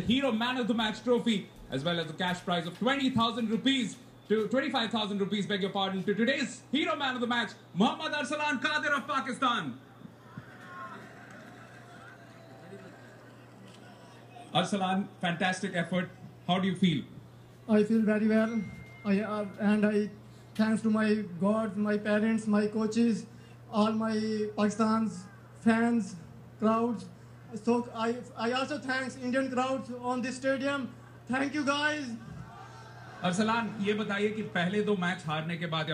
Hero Man of the Match trophy, as well as the cash prize of 20,000 rupees to 25,000 rupees, beg your pardon, to today's Hero Man of the Match, Muhammad Arslan Qadir of Pakistan. Arslan, fantastic effort. How do you feel? I feel very well. I thanks to my God, my parents, my coaches, all my Pakistan's fans, crowds. So I also thanks Indian crowds on this stadium. Thank you guys. Arslan, ये बताइए कि पहले दो match हारने के बाद